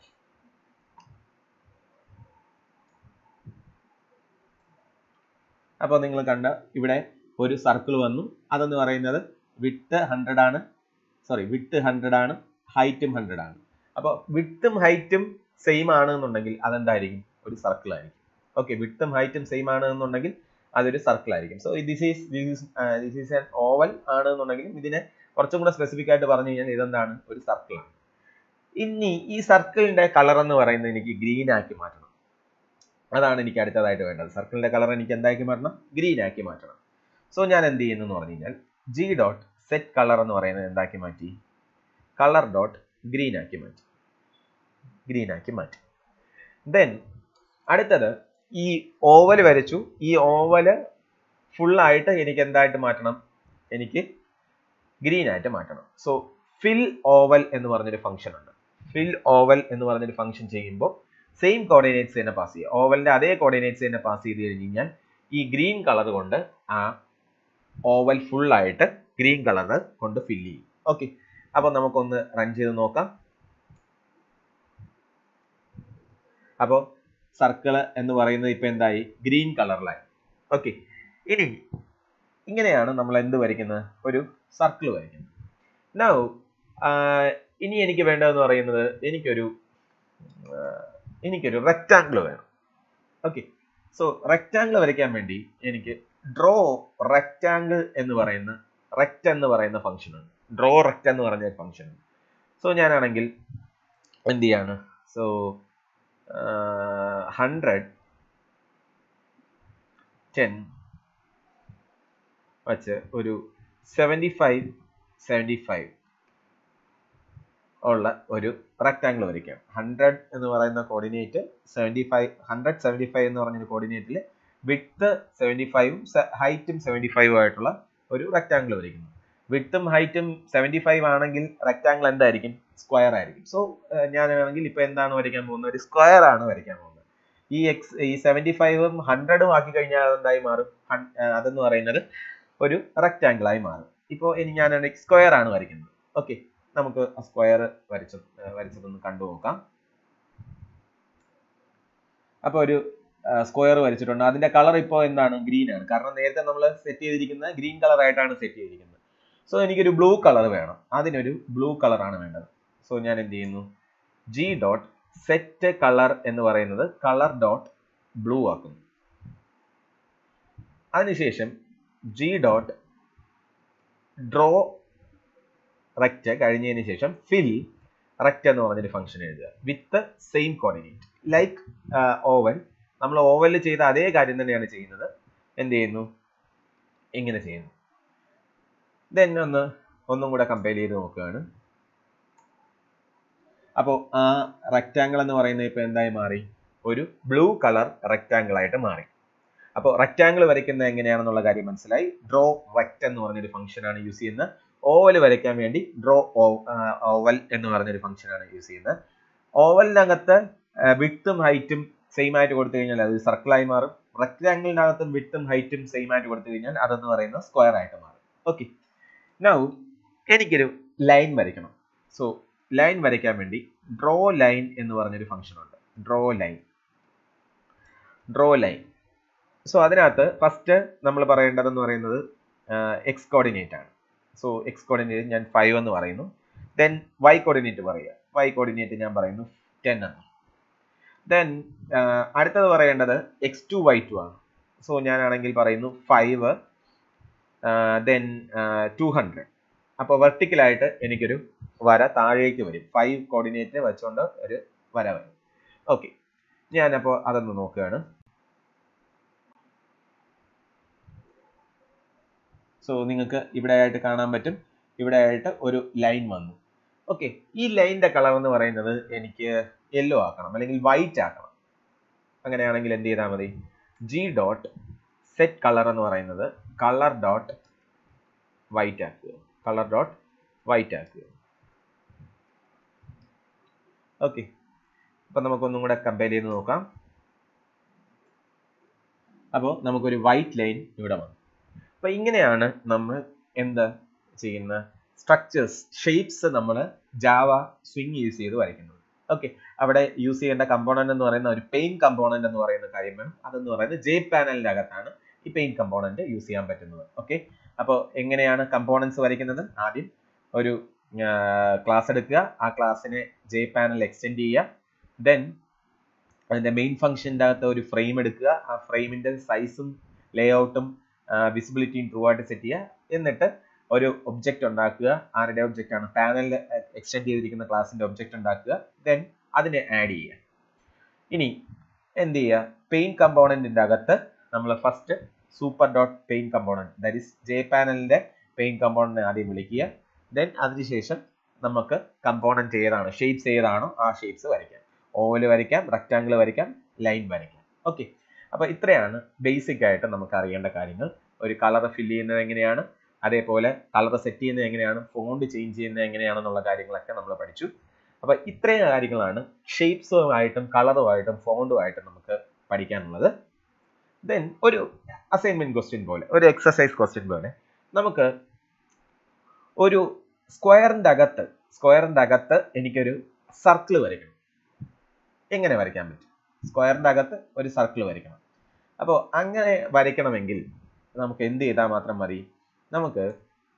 അപ്പോൾ നിങ്ങൾ കണ്ട ഇവിടെ ഒരു സർക്കിൾ വന്നു. അതെന്ന് പറയുന്നത് വിഡ്ത്ത് ഹൺഡ്രഡ് ആണ്, സോറി വിഡ്ത്ത് ഹൺഡ്രഡ് ആണ്, ഹൈറ്റും ഹൺഡ്രഡ് ആണ്. അപ്പോൾ വിഡ്ത്തും ഹൈറ്റും സെയിം ആണ് എന്നുണ്ടെങ്കിൽ അതെന്തായിരിക്കും? ഒരു സർക്കിൾ ആയിരിക്കും. ഓക്കെ, വിഡ്ത്തും ഹൈറ്റും സെയിം ആണ് എന്നുണ്ടെങ്കിൽ അതൊരു സർക്കിൾ ആയിരിക്കും. So this is this is an oval ആണ് എന്നുണ്ടെങ്കിലും ഇതിനെ കുറച്ചും കൂടെ സ്പെസിഫിക് ആയിട്ട് പറഞ്ഞു കഴിഞ്ഞാൽ ഇതെന്താണ്? ഒരു സർക്കിൾ ആണ്. ഇനി ഈ സർക്കിളിന്റെ കളർ എന്ന് പറയുന്നത് എനിക്ക് ഗ്രീൻ ആക്കി മാറ്റണം. അതാണ് എനിക്ക് അടുത്തതായിട്ട് വേണ്ടത്. സർക്കിളിന്റെ കളർ എനിക്ക് എന്താക്കി മാറ്റണം? ഗ്രീൻ ആക്കി മാറ്റണം. സോ ഞാൻ എന്ത് ചെയ്യുന്നു എന്ന് പറഞ്ഞു കഴിഞ്ഞാൽ ജി ഡോട്ട് സെറ്റ് കളർ എന്ന് പറയുന്നത് എന്താക്കി മാറ്റി? കളർ ഡോട്ട് ഗ്രീൻ ആക്കി മാറ്റി ഗ്രീൻ ആക്കി മാറ്റി ദെൻ അടുത്തത് ഈ ഓവൽ വരച്ചു. ഈ ഓവല് ഫുൾ ആയിട്ട് എനിക്ക് എന്തായിട്ട് മാറ്റണം? എനിക്ക് ഗ്രീൻ ആയിട്ട് മാറ്റണം. സോ ഫിൽ ഓവൽ എന്ന് പറഞ്ഞൊരു ഫംഗ്ഷൻ ഉണ്ട്. ഫിൽ ഓവൽ എന്ന് പറഞ്ഞൊരു ഫംഗ്ഷൻ ചെയ്യുമ്പോൾ സെയിം കോർഡിനേറ്റ്സ് തന്നെ പാസ് ചെയ്യുക. ഓവലിന്റെ അതേ കോർഡിനേറ്റ്സ് തന്നെ പാസ് ചെയ്ത് കഴിഞ്ഞ് കഴിഞ്ഞാൽ ഈ ഗ്രീൻ കളർ കൊണ്ട് ആ ഓവൽ ഫുൾ ആയിട്ട് ഗ്രീൻ കളർ കൊണ്ട് ഫില്ല് ചെയ്യും. ഓക്കെ, അപ്പൊ നമുക്കൊന്ന് റൺ ചെയ്ത് നോക്കാം. അപ്പോൾ സർക്കിൾ എന്ന് പറയുന്നത് ഇപ്പൊ എന്തായി? ഗ്രീൻ കളറിലായി. ഓക്കെ, ഇനി ഇങ്ങനെയാണ് നമ്മൾ എന്ത് വരയ്ക്കുന്നത്? ഒരു സർക്കിൾ വരയ്ക്കുന്നത്. നൗ ഇനി എനിക്ക് വേണ്ടതെന്ന് പറയുന്നത് എനിക്കൊരു എനിക്കൊരു റെക്റ്റാങ്കിൾ വേണം. ഓക്കെ, സോ റെക്റ്റാങ്കിൾ വരയ്ക്കാൻ വേണ്ടി എനിക്ക് ഡ്രോ റെക്റ്റാങ്കിൾ എന്ന് പറയുന്ന റെക്റ്റ് എന്ന് പറയുന്ന ഫംഗ്ഷൻ ഉണ്ട്. ഡ്രോ റെക്റ്റ് എന്ന് പറഞ്ഞ ഫംഗ്ഷൻ ഉണ്ട്. സോ ഞാനാണെങ്കിൽ എന്ത് ചെയ്യാണ്? സോ ഹൺഡ്രഡ് ടെൻ വച്ച് ഒരു സെവൻറ്റി ഫൈവ് സെവൻറ്റി ഫൈവ് ഉള്ള ഒരു റെക്റ്റാങ്കിൾ വരയ്ക്കാം. ഹൺഡ്രഡ് എന്ന് പറയുന്ന coordinate seventy five hundred seventy five എന്ന് പറഞ്ഞൊരു കോർഡിനേറ്റിൽ വിഡ്ത്ത് സെവൻറ്റി ഫൈവും ഹൈറ്റും സെവൻറ്റി ഫൈവും ആയിട്ടുള്ള ഒരു റെക്റ്റാങ്കിൾ വരയ്ക്കുന്നു. വിഡ്ത്തും ഹൈറ്റും സെവൻറ്റി ഫൈവ് ആണെങ്കിൽ റെക്റ്റാങ്കിൾ എന്തായിരിക്കും? സ്ക്വയർ ആയിരിക്കും. സോ ഞാനാണെങ്കിൽ ഇപ്പൊ എന്താണ് വരയ്ക്കാൻ പോകുന്നത്? ഒരു സ്ക്വയർ ആണ് വരയ്ക്കാൻ പോകുന്നത്. ഈ എക്സ് ഈ സെവൻറ്റി ഫൈവും ഹൺഡ്രഡും ആക്കി കഴിഞ്ഞാൽ അതെന്തായി മാറും? അതെന്ന് പറയുന്നത് ഒരു റെക്റ്റാങ്കിൾ ആയി മാറും. ഇപ്പോൾ ഇനി ഞാൻ സ്ക്വയർ ആണ് വരയ്ക്കുന്നത്. ഓക്കെ, നമുക്ക് ആ സ്ക്വയർ വരച്ച വരച്ചതൊന്ന് കണ്ടു നോക്കാം. അപ്പോൾ ഒരു സ്ക്വയർ വരച്ചിട്ടുണ്ട്. അതിന്റെ കളർ ഇപ്പോൾ എന്താണ്? ഗ്രീൻ ആണ്. കാരണം നേരത്തെ നമ്മൾ സെറ്റ് ചെയ്തിരിക്കുന്നത് ഗ്രീൻ കളർ ആയിട്ടാണ് സെറ്റ് ചെയ്തിരിക്കുന്നത്. സോ എനിക്കൊരു ബ്ലൂ കളർ വേണം. അതിനൊരു ബ്ലൂ കളർ ആണ് വേണ്ടത്. സോ ഞാൻ എന്ത് ചെയ്യുന്നു? ജി ഡോട്ട് സെറ്റ് കളർ എന്ന് പറയുന്നത് കളർ ഡോട്ട് ബ്ലൂ ആക്കുന്നു. അതിനുശേഷം ജി ഡോട്ട് ഡ്രോ റെക്റ്റ് കഴിഞ്ഞതിന് ശേഷം ഫിൽ റെക്റ്റ് എന്ന് പറഞ്ഞൊരു ഫംഗ്ഷൻ എഴുതുക with same coordinate like oval. നമ്മൾ ഓവലിൽ ചെയ്ത അതേ കാര്യം തന്നെയാണ് ചെയ്യുന്നത്. എന്ത് ചെയ്യുന്നു? ഇങ്ങനെ ചെയ്യുന്നു. ദെൻ ഒന്ന് ഒന്നും കൂടെ കമ്പയർ ചെയ്ത് നോക്കുകയാണ്. അപ്പോൾ ആ റെക്റ്റാങ്കിൾ എന്ന് പറയുന്നത് ഇപ്പോൾ എന്തായി മാറി? ഒരു ബ്ലൂ കളർ റെക്റ്റാങ്കിൾ ആയിട്ട് മാറി. അപ്പോൾ റെക്റ്റാങ്കിൾ വരയ്ക്കുന്നത് എങ്ങനെയാണെന്നുള്ള കാര്യം മനസ്സിലായി. ഡ്രോ റെക്റ്റ് എന്ന് പറഞ്ഞൊരു ഫംഗ്ഷനാണ് യൂസ് ചെയ്യുന്നത്. ഓവൽ വരയ്ക്കാൻ വേണ്ടി ഡ്രോ ഓവൽ എന്ന് പറഞ്ഞൊരു ഫംഗ്ഷനാണ് യൂസ് ചെയ്യുന്നത്. ഓവലിനകത്ത് വിഡ്ത്തും ഹൈറ്റും സെയിം ആയിട്ട് കൊടുത്തു കഴിഞ്ഞാൽ അത് സർക്കിളായി മാറും. റെക്റ്റാങ്കിളിനകത്തും വിഡ്ത്തും ഹൈറ്റും സെയിം ആയിട്ട് കൊടുത്തു കഴിഞ്ഞാൽ അതെന്ന് പറയുന്നത് സ്ക്വയർ ആയിട്ട് മാറും. ഓക്കെ, നൗ എനിക്കൊരു ലൈൻ വരയ്ക്കണം. സോ ലൈൻ വരയ്ക്കാൻ വേണ്ടി ഡ്രോ ലൈൻ എന്ന് പറഞ്ഞൊരു ഫംഗ്ഷൻ ഉണ്ട്. Draw line draw line so അതിനകത്ത് ഫസ്റ്റ് നമ്മൾ പറയേണ്ടതെന്ന് പറയുന്നത് എക്സ് കോർഡിനേറ്റ് ആണ്. സോ എക്സ് കോർഡിനേറ്റ് ഞാൻ ഫൈവ് എന്ന് പറയുന്നു. ദെൻ വൈ കോർഡിനേറ്റ് പറയുക. വൈ കോർഡിനേറ്റ് ഞാൻ പറയുന്നു ടെൻ ആണ്. ദെൻ അടുത്തത് പറയേണ്ടത് എക്സ് ടു വൈ ടു ആണ്. സോ ഞാനാണെങ്കിൽ പറയുന്നു ഫൈവ് ദെൻ ടു ഹൺഡ്രഡ്. അപ്പോൾ വെർട്ടിക്കലായിട്ട് എനിക്കൊരു വര താഴേക്ക് വരും. ഫൈവ് കോർഡിനേറ്റ് വെച്ചുകൊണ്ട് ഒരു വര വരും. ഓക്കെ, ഞാനപ്പോൾ അതൊന്ന് നോക്കുകയാണ്. സോ നിങ്ങൾക്ക് ഇവിടെ ആയിട്ട് കാണാൻ പറ്റും, ഇവിടെ ആയിട്ട് ഒരു ലൈൻ വന്നു. ഓക്കെ, ഈ ലൈനിന്റെ കളർ എന്ന് പറയുന്നത് എനിക്ക് യെല്ലോ ആക്കണം അല്ലെങ്കിൽ വൈറ്റ് ആക്കണം. അങ്ങനെയാണെങ്കിൽ എന്ത് ചെയ്താൽ മതി? ജി ഡോട്ട് സെറ്റ് കളർ എന്ന് പറയുന്നത് കളർ ഡോട്ട് വൈറ്റ് ആക്കുക. കളർ ഡോട്ട് വൈറ്റ് ആക്കുക. ഓക്കെ, അപ്പൊ നമുക്കൊന്നും കൂടെ കമ്പയർ ചെയ്ത് നോക്കാം. അപ്പോൾ നമുക്കൊരു വൈറ്റ് ലൈൻ ഇവിടെ വന്നു. അപ്പൊ ഇങ്ങനെയാണ് നമ്മൾ എന്താ ചെയ്യുന്ന സ്ട്രക്ചേഴ്സ്, ഷേപ്സ് നമ്മൾ ജാവ സ്വിംഗ് യൂസ് ചെയ്ത് വരയ്ക്കുന്നത്. ഓക്കെ, അവിടെ യൂസ് ചെയ്യേണ്ട കമ്പോണന്റ് എന്ന് പറയുന്ന ഒരു പെയിന്റ് കമ്പോണന്റ് എന്ന് പറയുന്ന കാര്യം വേണം. അതെന്ന് പറയുന്നത് ജെ പാനലിന്റെ അകത്താണ് ഈ പെയിന്റ് കമ്പോണന്റ് യൂസ് ചെയ്യാൻ പറ്റുന്നത്. ഓക്കെ, അപ്പോൾ എങ്ങനെയാണ് കമ്പോണൻസ് വരയ്ക്കുന്നത്? ആദ്യം ഒരു ക്ലാസ് എടുക്കുക, ആ ക്ലാസ്സിനെ ജെ പാനൽ എക്സ്റ്റെൻഡ് ചെയ്യുക. ദെൻ അതിന്റെ മെയിൻ ഫംഗ്ഷൻ്റെ അകത്ത് ഒരു ഫ്രെയിം എടുക്കുക, ആ ഫ്രെയിമിന്റെ സൈസും ലേഔട്ടും വിസിബിലിറ്റിയും ട്രൂ ആയിട്ട് സെറ്റ് ചെയ്യുക. എന്നിട്ട് ഒരു ഒബ്ജക്റ്റ് ഉണ്ടാക്കുക. ആരുടെ ഒബ്ജക്റ്റ് ആണ്? പാനലിൽ എക്സ്റ്റെൻഡ് ചെയ്തിരിക്കുന്ന ക്ലാസിന്റെ ഒബ്ജക്റ്റ് ഉണ്ടാക്കുക. ദെൻ അതിനെ ആഡ് ചെയ്യുക. ഇനി എന്ത് ചെയ്യുക? പെയിന്റ് കമ്പോണന്റിന്റെ അകത്ത് നമ്മൾ first super dot paint component, that is J പാനലിന്റെ പെയിന്റ് കമ്പോണന്റ് ആദ്യം വിളിക്കുക. ദെൻ അതിനുശേഷം നമുക്ക് കമ്പോണന്റ് ഏതാണ്, ഷേപ്സ് ഏതാണോ ആ ഷേപ്സ് വരയ്ക്കാം. ഓവല് വരയ്ക്കാം, റെക്റ്റാങ്കിൾ വരയ്ക്കാം, ലൈൻ വരയ്ക്കാം. ഓക്കെ, അപ്പൊ ഇത്രയാണ് ബേസിക് ആയിട്ട് നമുക്ക് അറിയേണ്ട കാര്യങ്ങൾ. ഒരു കളർ ഫില്ല് ചെയ്യുന്നത് എങ്ങനെയാണ്, അതേപോലെ കളർ സെറ്റ് ചെയ്യുന്നത് എങ്ങനെയാണ്, ഫോണ്ട് ചേഞ്ച് ചെയ്യുന്നത് എങ്ങനെയാണെന്നുള്ള കാര്യങ്ങളൊക്കെ നമ്മൾ പഠിച്ചു. അപ്പൊ ഇത്രയും കാര്യങ്ങളാണ് ഷേപ്സുമായിട്ടും കളറുമായിട്ടും ഫോണ്ടുമായിട്ടും നമുക്ക് പഠിക്കാനുള്ളത്. ദെൻ ഒരു അസൈൻമെന്റ് ക്വസ്റ്റ്യൻ പോലെ, ഒരു എക്സസൈസ് ക്വസ്റ്റ്യൻ പോലെ നമുക്ക് ഒരു സ്ക്വയറിന്റെ അകത്ത് സ്ക്വയറിന്റെ അകത്ത് എനിക്കൊരു സർക്കിൾ വരയ്ക്കണം. എങ്ങനെ വരയ്ക്കാൻ പറ്റും? സ്ക്വയറിന്റെ അകത്ത് ഒരു സർക്കിൾ വരയ്ക്കണം. അപ്പോൾ അങ്ങനെ വരയ്ക്കണമെങ്കിൽ നമുക്ക് എന്ത് ചെയ്താൽ മാത്രം മതി? നമുക്ക്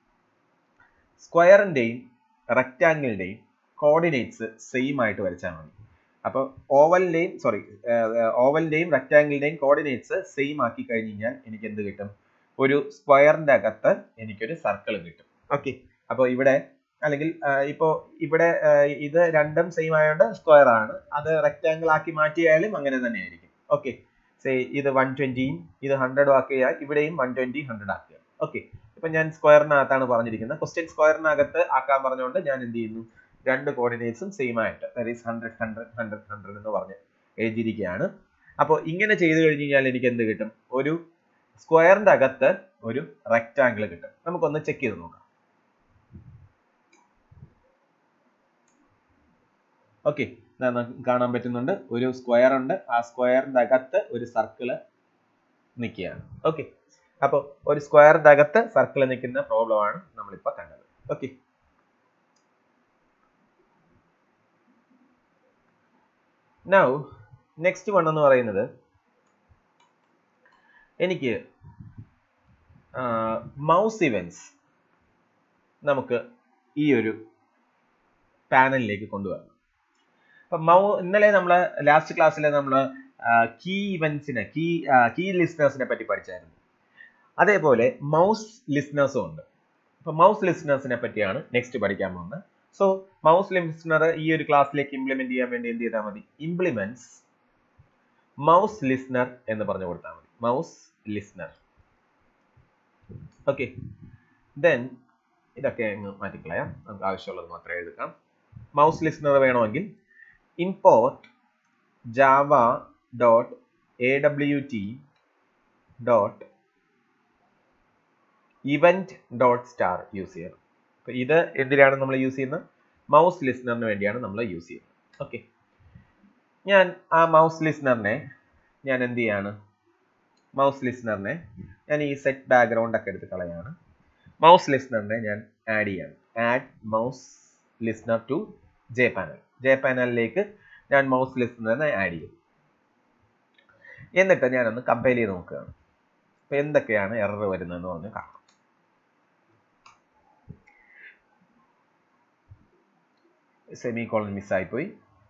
സ്ക്വയറിന്റെയും റെക്റ്റാങ്കിളിന്റെയും കോർഡിനേറ്റ്സ് സെയിം ആയിട്ട് വരച്ചാൽ മതി. അപ്പോൾ ഓവലിന്റെയും സോറി ഓവലിന്റെയും റെക്റ്റാങ്കിളിന്റെയും കോർഡിനേറ്റ്സ് സെയിം ആക്കി കഴിഞ്ഞ് കഴിഞ്ഞാൽ എനിക്ക് എന്ത് കിട്ടും? ഒരു സ്ക്വയറിന്റെ അകത്ത് എനിക്കൊരു സർക്കിൾ കിട്ടും. ഓക്കെ, അപ്പോൾ ഇവിടെ അല്ലെങ്കിൽ ഇപ്പോൾ ഇവിടെ ഇത് രണ്ടും സെയിം ആയതുകൊണ്ട് സ്ക്വയർ ആണ്. അത് റെക്റ്റാങ്കിൾ ആക്കി മാറ്റിയാലും അങ്ങനെ തന്നെ ആയിരിക്കും. ഓക്കെ, സേ ഇത് വൺ ട്വന്റിയും ഇത് ഹൺഡ്രഡും ആക്കിയാൽ ഇവിടെയും വൺ ട്വന്റി ഹൺഡ്രഡ് ആക്കുക. ഓക്കെ, ഇപ്പൊ ഞാൻ സ്ക്വയറിനകത്താണ് പറഞ്ഞിരിക്കുന്നത്. ക്വസ്റ്റ്യൻ സ്ക്വയറിനകത്ത് ആക്കാൻ പറഞ്ഞുകൊണ്ട് ഞാൻ എന്ത് ചെയ്യുന്നു? രണ്ട് കോർഡിനേറ്റ്സും സെയിം ആയിട്ട്, that is hundred hundred hundred hundred എന്ന് പറഞ്ഞ് എഴുതിയിരിക്കുകയാണ്. അപ്പോൾ ഇങ്ങനെ ചെയ്ത് കഴിഞ്ഞ് കഴിഞ്ഞാൽ എനിക്ക് എന്ത് കിട്ടും? ഒരു സ്ക്വയറിന്റെ അകത്ത് ഒരു റെക്റ്റാങ്കിൾ കിട്ടും. നമുക്കൊന്ന് ചെക്ക് ചെയ്ത് നോക്കാം. ഓക്കെ, കാണാൻ പറ്റുന്നുണ്ട് ഒരു സ്ക്വയർ ഉണ്ട്, ആ സ്ക്വയറിന്റെ അകത്ത് ഒരു സർക്കിള് നിൽക്കുകയാണ്. ഓക്കെ, അപ്പോൾ ഒരു സ്ക്വയറിന്റെ അകത്ത് സർക്കിൾ നിൽക്കുന്ന പ്രോബ്ലം ആണ് നമ്മളിപ്പോൾ കണ്ടത്. ഓക്കെ, നൗ നെക്സ്റ്റ് വൺ എന്ന് പറയുന്നത് എനിക്ക് മൗസ് ഇവന്റ്സ് നമുക്ക് ഈ ഒരു പാനലിലേക്ക് കൊണ്ടുവരണം. അപ്പൊ മൗ ഇന്നലെ നമ്മൾ ലാസ്റ്റ് ക്ലാസ്സിൽ നമ്മൾ കീ ഇവന്റ്സിനെ കീ കീ ലിസ്ണേഴ്സിനെ പറ്റി പഠിച്ചായിരുന്നു. അതേപോലെ മൗസ് ലിസ്ണേഴ്സും ഉണ്ട്. അപ്പൊ മൗസ് ലിസ്ണേഴ്സിനെ പറ്റിയാണ് നെക്സ്റ്റ് പഠിക്കാൻ പോകുന്നത്. സോ മൗസ് ലിസ്ണർ ഈ ഒരു ക്ലാസ്സിലേക്ക് ഇംപ്ലിമെന്റ് ചെയ്യാൻ വേണ്ടി എന്ത് ചെയ്താൽ മതി? ഇംപ്ലിമെന്റ്സ് മൗസ് ലിസ്ണർ എന്ന് പറഞ്ഞു കൊടുത്താൽ മതി. Mouse listener. ഓക്കെ, ദെൻ ഇതൊക്കെ അങ്ങ് മാറ്റിക്കളയാം, നമുക്ക് ആവശ്യമുള്ളത് മാത്രമേ എഴുതാം. മൗസ് ലിസ്ണർ വേണമെങ്കിൽ import Java dot A W T dot event dot star use ചെയ്യണം. അപ്പൊ ഇത് എന്തിനാണ് നമ്മൾ യൂസ് ചെയ്യുന്നത്? മൗസ് ലിസ്ണറിന് വേണ്ടിയാണ് നമ്മൾ യൂസ് ചെയ്യുന്നത്. ഓക്കെ, ഞാൻ ആ മൗസ് ലിസ്ണറിനെ ഞാൻ എന്ത് ചെയ്യാണ്? മൗസ് ലിസ്ണറിനെ ഞാൻ ഈ സെറ്റ് ബാക്ക്ഗ്രൗണ്ട് ഒക്കെ എടുത്ത് കളയാണ്. മൗസ് ലിസ്ണറിനെ ഞാൻ ആഡ് ചെയ്യാണ്. Add mouse listener to J panel. J പാനലിലേക്ക് ഞാൻ മൗസ് ലിസ്ണറിനെ ആഡ് ചെയ്യും. എന്നിട്ട് ഞാനൊന്ന് കമ്പൈൽ ചെയ്ത് നോക്കുകയാണ്. അപ്പൊ എന്തൊക്കെയാണ് എറർ വരുന്നതെന്ന് പറഞ്ഞ് കാണാം. സെമി കോളൻ മിസ്സായിപ്പോയി.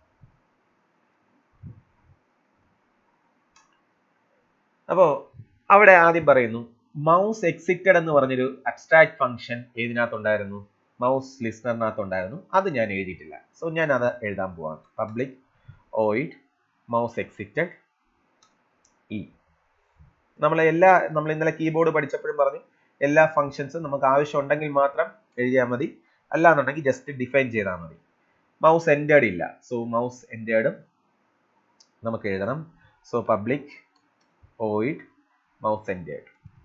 അപ്പോ അവിടെ ആദ്യം പറയുന്നു മൗസ് എക്സിറ്റഡ് എന്ന് പറഞ്ഞൊരു അബ്സ്ട്രാക്ട് ഫംഗ്ഷൻ ഏതിനകത്തുണ്ടായിരുന്നു? മൗസ് ലിസ്ണറിനകത്തുണ്ടായിരുന്നു. അത് ഞാൻ എഴുതിയിട്ടില്ല. സോ ഞാൻ അത് എഴുതാൻ പോവാണ്. Public void mouse exited E. നമ്മളെ എല്ലാ നമ്മൾ ഇന്നലെ കീബോർഡ് പഠിച്ചപ്പോഴും പറഞ്ഞു എല്ലാ ഫംഗ്ഷൻസും നമുക്ക് ആവശ്യമുണ്ടെങ്കിൽ മാത്രം എഴുതിയാൽ മതി, അല്ലാന്നുണ്ടെങ്കിൽ ജസ്റ്റ് ഡിഫൈൻ ചെയ്താൽ മതി. മൗസ് എൻറ്റേർഡ് ഇല്ല. സോ മൗസ് എൻറ്റേർഡും നമുക്ക് എഴുതണം. So public void mouse entered.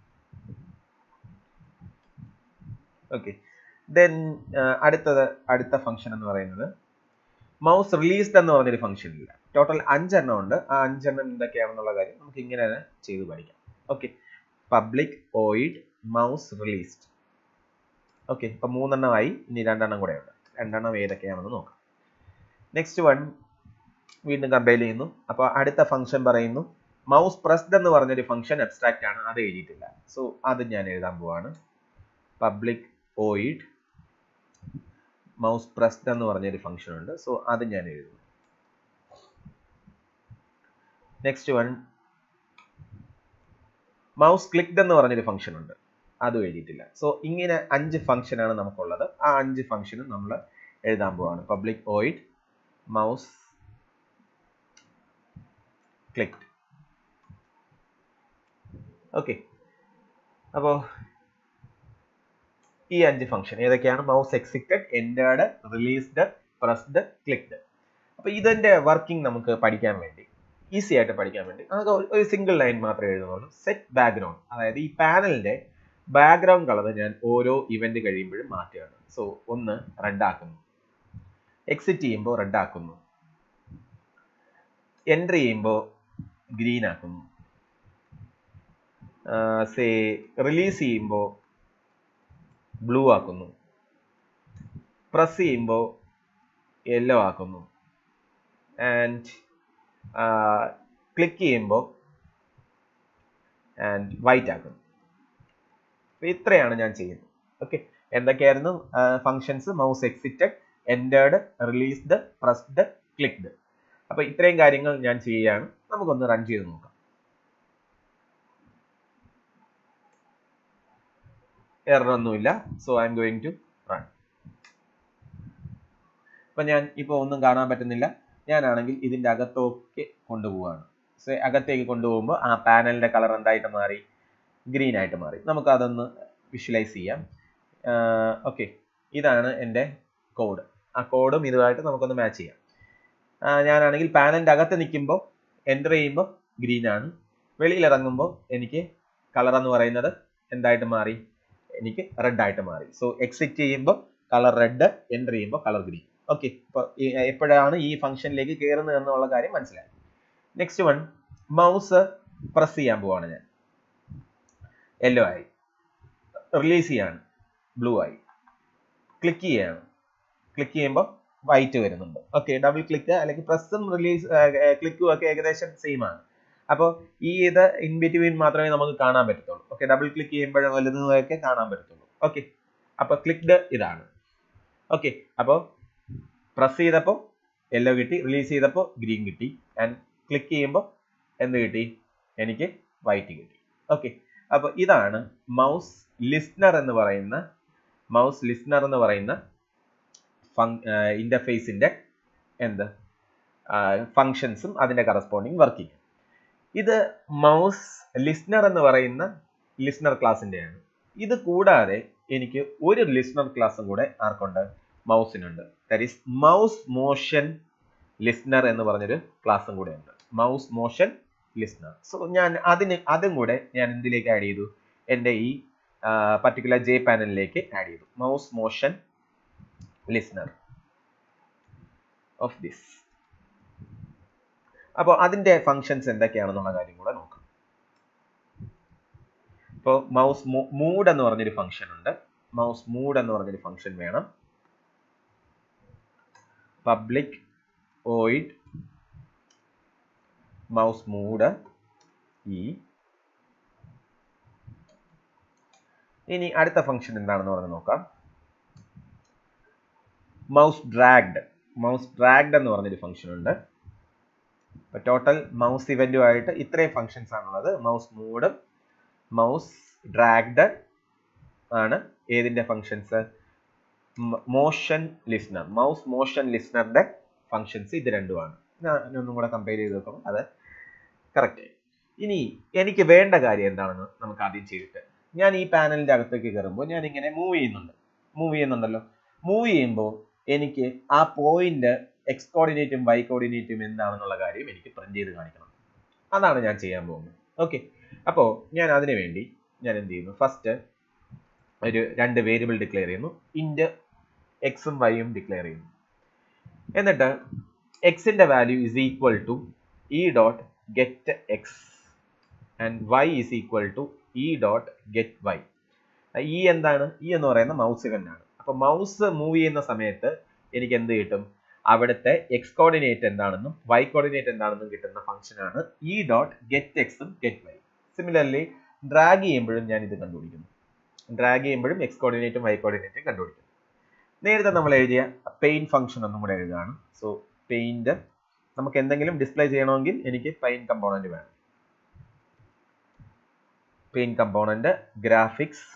Okay, then അടുത്തത് അടുത്ത ഫംഗ്ഷൻ എന്ന് പറയുന്നത് മൗസ് റിലീസ്ഡ് എന്ന് പറഞ്ഞൊരു ഫംഗ്ഷൻ ഇല്ല. ടോട്ടൽ അഞ്ചെണ്ണം ഉണ്ട്. ആ അഞ്ചെണ്ണം എന്തൊക്കെയാണെന്നുള്ള കാര്യം നമുക്ക് ഇങ്ങനെ തന്നെ ചെയ്ത് പഠിക്കാം. Okay, public void mouse released. Okay, ഇപ്പൊ മൂന്നെണ്ണമായി, ഇനി രണ്ടെണ്ണം കൂടെ ഉണ്ട്. രണ്ടെണ്ണം ഏതൊക്കെയാണെന്ന് നോക്കാം. നെക്സ്റ്റ് വൺ വീണ്ടും കമ്പൈൽ ചെയ്യുന്നു. അപ്പോൾ അടുത്ത ഫംഗ്ഷൻ പറയുന്നു മൗസ് പ്രസ്ഡ് എന്ന് പറഞ്ഞൊരു ഫംഗ്ഷൻ അബ്സ്ട്രാക്റ്റ് ആണ്, അത് എഴുതിയിട്ടില്ല. സോ അത് ഞാൻ എഴുതാൻ പോവാണ്. പബ്ലിക് ഓയിഡ് മൗസ് പ്രസ്ഡ് എന്ന് പറഞ്ഞൊരു ഫംഗ്ഷൻ ഉണ്ട്. സോ അത് ഞാൻ എഴുതുന്നു. നെക്സ്റ്റ് വൺ മൗസ് ക്ലിക്ഡ് എന്ന് പറഞ്ഞൊരു ഫംഗ്ഷൻ ഉണ്ട്, അതും എഴുതിയിട്ടില്ല. സോ ഇങ്ങനെ അഞ്ച് ഫംഗ്ഷൻ ആണ് നമുക്കുള്ളത്. ആ അഞ്ച് ഫംഗ്ഷനും നമ്മൾ എഴുതാൻ പോവാണ്. Public void mouse clicked. Okay, അപ്പോ ഈ അഞ്ച് ഫംഗ്ഷൻ ഏതൊക്കെയാണ്? Mouse exited, entered, released, pressed, clicked. അപ്പൊ ഇതിന്റെ വർക്കിംഗ് നമുക്ക് പഠിക്കാൻ വേണ്ടി, ഈസി ആയിട്ട് പഠിക്കാൻ വേണ്ടി നമുക്ക് ഒരു സിംഗിൾ ലൈൻ മാത്രമേ എഴുതുന്നുള്ളൂ. സെറ്റ് ബാക്ക്ഗ്രൗണ്ട്, അതായത് ഈ പാനലിന്റെ ബാക്ക്ഗ്രൗണ്ട് കളർ ഞാൻ ഓരോ ഇവന്റ് കഴിയുമ്പോഴും മാറ്റുകയാണ്. സോ ഒന്ന് റെഡ് ആക്കുന്നു, എക്സിറ്റ് ചെയ്യുമ്പോൾ റെഡ് ആക്കുന്നു, എൻട്രി ചെയ്യുമ്പോൾ ഗ്രീൻ ആക്കുന്നു, സേ റിലീസ് ചെയ്യുമ്പോൾ ബ്ലൂ ആക്കുന്നു, പ്രസ് ചെയ്യുമ്പോൾ യെല്ലോ ആക്കുന്നു, ആൻഡ് ക്ലിക്ക് ചെയ്യുമ്പോൾ ആൻഡ് വൈറ്റ് ആക്കുന്നു. ഇത്രയാണ് ഞാൻ ചെയ്യുന്നത്. ഓക്കെ, എന്തൊക്കെയായിരുന്നു functions? Mouse exited, entered, released, pressed, clicked. അപ്പൊ ഇത്രയും കാര്യങ്ങൾ ഞാൻ ചെയ്യുകയാണ്. നമുക്കൊന്ന് റൺ ചെയ്ത് നോക്കാം. എറർ ഒന്നുമില്ല. So I'm going to run. അപ്പൊ ഞാൻ ഇപ്പൊ ഒന്നും കാണാൻ പറ്റുന്നില്ല. ഞാനാണെങ്കിൽ ഇതിന്റെ അകത്തേക്ക് കൊണ്ടുപോവാണ്. സോ അകത്തേക്ക് കൊണ്ടുപോകുമ്പോൾ ആ പാനലിന്റെ കളർ എന്തായിട്ട് മാറി? ഗ്രീൻ ആയിട്ട് മാറി. നമുക്ക് അതൊന്ന് വിഷ്വലൈസ് ചെയ്യാം. ഓക്കെ, ഇതാണ് എൻ്റെ കോഡ്. ആ കോഡും ഇതുമായിട്ട് നമുക്കൊന്ന് മാച്ച് ചെയ്യാം. ഞാനാണെങ്കിൽ പാനലിന്റെ അകത്ത് നിൽക്കുമ്പോൾ എൻ്റർ ചെയ്യുമ്പോൾ ഗ്രീൻ ആണ്, വെളിയിൽ ഇറങ്ങുമ്പോൾ എനിക്ക് കളർ എന്ന് പറയുന്നത് എന്തായിട്ട് മാറി? എനിക്ക് റെഡ് ആയിട്ട് മാറി. സോ എക്സിറ്റ് ചെയ്യുമ്പോൾ കളർ റെഡ്, എൻ്റർ ചെയ്യുമ്പോൾ കളർ ഗ്രീൻ. ഓക്കെ, ഇപ്പൊ എപ്പോഴാണ് ഈ ഫംഗ്ഷനിലേക്ക് കയറുന്നത് എന്നുള്ള കാര്യം മനസ്സിലായി. നെക്സ്റ്റ് വൺ, മൗസ് പ്രസ് ചെയ്യാൻ പോവാണ് ഞാൻ. യെല്ലോ ആയി. റിലീസ് ചെയ്യാണ്, ബ്ലൂ ആയി. ക്ലിക്ക് ചെയ്യാണ്, ക്ലിക്ക് ചെയ്യുമ്പോൾ വൈറ്റ് വരുന്നുണ്ട്. ഓക്കെ, ഡബിൾ ക്ലിക്ക് അല്ലെങ്കിൽ പ്രസ്സും റിലീസ് ക്ലിക്കും ഒക്കെ ഏകദേശം സെയിം ആണ്. അപ്പോൾ ഈ ഇത് ഇൻ ബിറ്റ്വീൻ മാത്രമേ നമുക്ക് കാണാൻ പറ്റത്തുള്ളൂ. ഓക്കെ, ഡബിൾ ക്ലിക്ക് ചെയ്യുമ്പോഴും വലുതൊക്കെ കാണാൻ പറ്റത്തുള്ളൂ. ഓക്കെ, അപ്പോൾ ക്ലിക്ക്ഡ് ഇതാണ്. ഓക്കെ, അപ്പോൾ പ്രസ് ചെയ്തപ്പോൾ യെല്ലോ കിട്ടി, റിലീസ് ചെയ്തപ്പോൾ ഗ്രീൻ കിട്ടി, ആൻഡ് ക്ലിക്ക് ചെയ്യുമ്പോൾ എന്ത് കിട്ടി? എനിക്ക് വൈറ്റ് കിട്ടി. ഓക്കെ, അപ്പോൾ ഇതാണ് മൗസ് ലിസ്ണർ എന്ന് പറയുന്ന മൗസ് ലിസ്ണർ എന്ന് പറയുന്ന ഇന്റർഫേസിന്റെ എന്ത് ഫങ്ഷൻസും അതിന്റെ കറസ്പോണ്ടിങ് വർക്കിംഗ്. ഇത് മൗസ് ലിസ്ണർ എന്ന് പറയുന്ന ലിസ്ണർ ക്ലാസിന്റെയാണ്. ഇത് കൂടാതെ എനിക്ക് ഒരു ലിസ്ണർ ക്ലാസ്സും കൂടെ ആർക്കുണ്ട്? മൗസിനുണ്ട്. That is mouse motion listener എന്ന് പറഞ്ഞൊരു ക്ലാസ്സും കൂടെ ഉണ്ട്. Mouse motion listener. സോ ഞാൻ അതിന് അതും കൂടെ ഞാൻ എന്തിലേക്ക് ആഡ് ചെയ്തു? എൻ്റെ ഈ പർട്ടിക്കുലർ ജെ പാനലിലേക്ക് ആഡ് ചെയ്തു. Mouse motion listener of this. അപ്പോൾ അതിന്റെ ഫങ്ഷൻസ് എന്തൊക്കെയാണെന്നുള്ള കാര്യം കൂടെ നോക്കാം. ഇപ്പോൾ മൗസ് മൂഡ് എന്ന് പറഞ്ഞൊരു ഫംഗ്ഷൻ ഉണ്ട്. മൗസ് മൂഡ് എന്ന് പറഞ്ഞൊരു ഫംഗ്ഷൻ വേണം. പബ്ലിക് void മൗസ് മൂഡ് ഈ. ഇനി അടുത്ത ഫംഗ്ഷൻ എന്താണെന്ന് പറഞ്ഞ് നോക്കാം. Mouse dragged. മൗസ് ഡ്രാഗ്ഡ് എന്ന് പറഞ്ഞൊരു ഫംഗ്ഷൻ ഉണ്ട്. ഇപ്പൊ ടോട്ടൽ മൗസ് ഇവന്റുമായിട്ട് ഇത്രയും ഫംഗ്ഷൻസ് ആണുള്ളത്. മൗസ് മൂഡ്, മൗസ് ഡ്രാഗ്ഡ് ആണ് ഏതിന്റെ functions? Motion listener. Mouse motion ലിസ്ണറിന്റെ ഫംഗ്ഷൻസ് ഇത് രണ്ടുമാണ്. ഞാൻ ഒന്നും കൂടെ കമ്പയർ ചെയ്ത് നോക്കാം, അത് കറക്റ്റ്. ഇനി എനിക്ക് വേണ്ട കാര്യം എന്താണെന്ന് നമുക്ക് ആദ്യം ചെയ്തിട്ട്, ഞാൻ ഈ പാനലിന്റെ അകത്തേക്ക് കയറുമ്പോൾ ഞാൻ ഇങ്ങനെ മൂവ് ചെയ്യുന്നുണ്ട് മൂവ് ചെയ്യുന്നുണ്ടല്ലോ മൂവ് ചെയ്യുമ്പോൾ എനിക്ക് ആ പോയിന്റ് എക്സ് കോർഡിനേറ്റും വൈ കോർഡിനേറ്റും എന്താണെന്നുള്ള കാര്യം എനിക്ക് പ്രിന്റ് ചെയ്ത് കാണിക്കണം. അതാണ് ഞാൻ ചെയ്യാൻ പോകുന്നത്. ഓക്കെ, അപ്പോൾ ഞാൻ അതിനു വേണ്ടി ഞാൻ എന്ത് ചെയ്യുന്നു? ഫസ്റ്റ് ഒരു രണ്ട് വേരിയബിൾ ഡിക്ലെയർ ചെയ്യുന്നു. ഇന്റ് എക്സും വൈയും ഡിക്ലെയർ ചെയ്യുന്നു. എന്നിട്ട് എക്സിന്റെ value is equal to E dot get X and Y is equal to E dot get Y. ഈ എന്താണ്? ഈ എന്ന് പറയുന്ന മൗസ് ഇവന്റ് ആണ്. അപ്പൊ മൗസ് മൂവ് ചെയ്യുന്ന സമയത്ത് എനിക്ക് എന്ത് കിട്ടും? അവിടുത്തെ എക്സ് കോർഡിനേറ്റ് എന്താണെന്നും വൈ കോർഡിനേറ്റ് എന്താണെന്നും കിട്ടുന്ന ഫംഗ്ഷൻ ആണ് ഇ ഡോട്ട് ഗെറ്റ് എക്സും ഗെറ്റ് വൈ. സിമിലർലി ഡ്രാഗ് ചെയ്യുമ്പോഴും ഞാൻ ഇത് കണ്ടുപിടിക്കുന്നു. ഡ്രാഗ് ചെയ്യുമ്പോഴും എക്സ് കോർഡിനേറ്റും വൈ കോർഡിനേറ്റും കണ്ടുപിടിക്കുന്നു. നേരത്തെ നമ്മൾ എഴുതിയ പെയിന്റ് ഫംഗ്ഷൻ ഒന്നും കൂടെ എഴുതുകയാണ്. സോ പെയിന്റ് നമുക്ക് എന്തെങ്കിലും ഡിസ്പ്ലേ ചെയ്യണമെങ്കിൽ എനിക്ക് പെയിന്റ് കമ്പോണന്റ് വേണം. Paint component graphics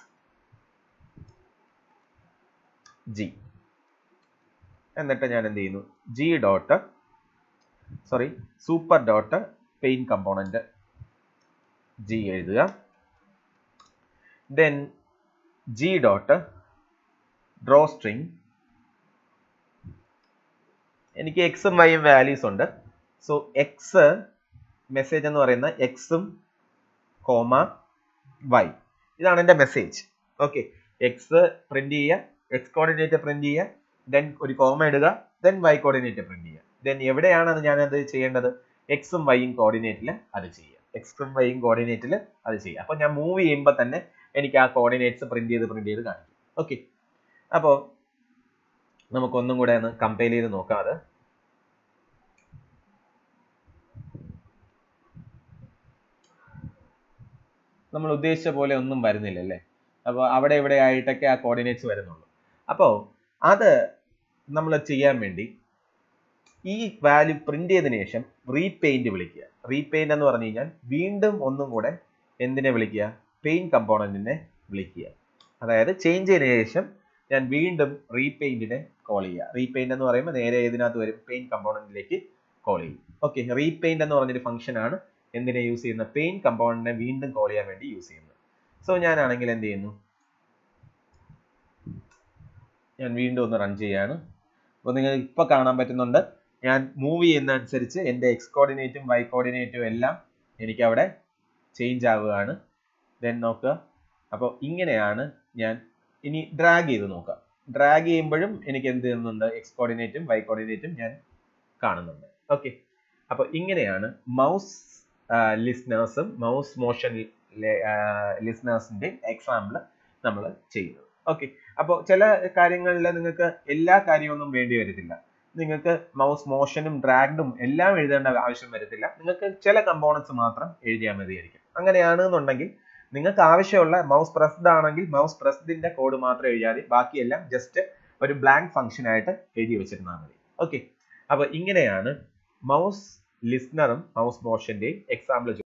g. എന്നിട്ട് ഞാൻ എന്ത് ചെയ്യുന്നു? G dot sorry super dot paint component g എഴുതുക. Then g dot draw string. എനിക്ക് എക്സും വൈയും വാല്യൂസ് ഉണ്ട്. സോ എക്സ് മെസ്സേജ് എന്ന് പറയുന്ന എക്സും കോമ വൈ, ഇതാണ് എൻ്റെ മെസ്സേജ്. ഓക്കെ, എക്സ് പ്രിന്റ് ചെയ്യുക, എക്സ് കോർഡിനേറ്റ് പ്രിന്റ് ചെയ്യുക, ദെൻ ഒരു കോമ ഇടുക, ദെൻ വൈ കോർഡിനേറ്റ് പ്രിന്റ് ചെയ്യുക. ദെൻ എവിടെയാണ് ഞാനത് ചെയ്യേണ്ടത്? എക്സും വൈയും കോർഡിനേറ്റിൽ അത് ചെയ്യുക. എക്സും വൈയും കോർഡിനേറ്റിൽ അത് ചെയ്യുക. അപ്പൊ ഞാൻ മൂവ് ചെയ്യുമ്പോൾ തന്നെ എനിക്ക് ആ കോർഡിനേറ്റ്സ് പ്രിന്റ് ചെയ്ത് പ്രിന്റ് ചെയ്ത് കാണിക്കും. ഓക്കെ, അപ്പോൾ നമുക്കൊന്നും കൂടെ ഒന്ന് കമ്പയർ ചെയ്ത് നോക്കാം. അത് നമ്മൾ ഉദ്ദേശിച്ച പോലെ ഒന്നും വരുന്നില്ല അല്ലേ? അപ്പോൾ അവിടെ ഇവിടെ ആയിട്ടൊക്കെ ആ കോർഡിനേറ്റ്സ് വരുന്നുള്ളൂ. അപ്പോൾ അത് നമ്മൾ ചെയ്യാൻ വേണ്ടി ഈ വാല്യൂ പ്രിന്റ് ചെയ്തതിനു ശേഷം റീപെയിന്റ് വിളിക്കുക. റീപെയിന്റ് എന്ന് പറഞ്ഞു കഴിഞ്ഞാൽ വീണ്ടും ഒന്നും കൂടെ എന്തിനെ വിളിക്കുക? പെയിന്റ് കമ്പോണന്റിനെ വിളിക്കുക. അതായത് ചേഞ്ച് ചെയ്തതിനു ശേഷം ഞാൻ വീണ്ടും റീപെയിന്റിനെ കോൾ ചെയ്യുക. റീപെയിന്റ് എന്ന് പറയുമ്പോൾ നേരെ ഇതിനകത്ത് വരും, പെയിന്റ് കമ്പോണന്റിലേക്ക് കോൾ ചെയ്യും. ഓക്കെ, റീപെയിന്റ് എന്ന് പറഞ്ഞൊരു ഫംഗ്ഷൻ ആണ് എന്തിനെ യൂസ് ചെയ്യുന്ന? പെയിന്റ് കമ്പോണന്റിനെ വീണ്ടും കോൾ ചെയ്യാൻ വേണ്ടി യൂസ് ചെയ്യുന്നത്. സോ ഞാനാണെങ്കിൽ എന്ത് ചെയ്യുന്നു? ഞാൻ വീണ്ടും ഒന്ന് റൺ ചെയ്യാണ്. അപ്പോൾ നിങ്ങൾ ഇപ്പൊ കാണാൻ പറ്റുന്നുണ്ട്, ഞാൻ മൂവ് ചെയ്യുന്ന അനുസരിച്ച് എൻ്റെ എക്സ് കോർഡിനേറ്റും വൈ കോർഡിനേറ്റും എല്ലാം എനിക്ക് അവിടെ ചേഞ്ച് ആവുകയാണ്. ദെൻ നോക്കുക, അപ്പോൾ ഇങ്ങനെയാണ് ഞാൻ ഇനി ഡ്രാഗ് ചെയ്ത് നോക്കാം. ഡ്രാഗ് ചെയ്യുമ്പോഴും എനിക്ക് എന്ത് ചെയ്യുന്നുണ്ട്? എക്സ് കോർഡിനേറ്റും വൈ കോർഡിനേറ്റും ഞാൻ കാണുന്നുണ്ട്. ഓക്കെ, അപ്പോൾ ഇങ്ങനെയാണ് മൗസ് ലിസ്ണേഴ്സും മൗസ് മോഷൻ ലിസണേഴ്സിന്റെയും എക്സാമ്പിൾ നമ്മൾ ചെയ്യുന്നത്. ഓക്കെ, അപ്പോൾ ചില കാര്യങ്ങളിൽ നിങ്ങൾക്ക് എല്ലാ കാര്യമൊന്നും വേണ്ടി വരത്തില്ല. നിങ്ങൾക്ക് മൗസ് മോഷനും ഡ്രാഗും എല്ലാം എഴുതേണ്ട ആവശ്യം വരത്തില്ല. നിങ്ങൾക്ക് ചില കമ്പോണൻസ് മാത്രം എഴുതിയാൽ മതിയായിരിക്കും. അങ്ങനെയാണെന്നുണ്ടെങ്കിൽ നിങ്ങൾക്ക് ആവശ്യമുള്ള മൗസ് പ്രസ്ഡ് ആണെങ്കിൽ മൗസ് പ്രസ്ഡിന്റെ കോഡ് മാത്രം എഴുതിയാൽ മതി. ബാക്കിയെല്ലാം ജസ്റ്റ് ഒരു ബ്ലാങ്ക് ഫംഗ്ഷൻ ആയിട്ട് എഴുതി വെച്ചിരുന്നാൽ മതി. ഓക്കെ, അപ്പൊ ഇങ്ങനെയാണ് മൗസ് ലിസ്ണറും മൗസ് മോഷന്റെയും എക്സാമ്പിൾ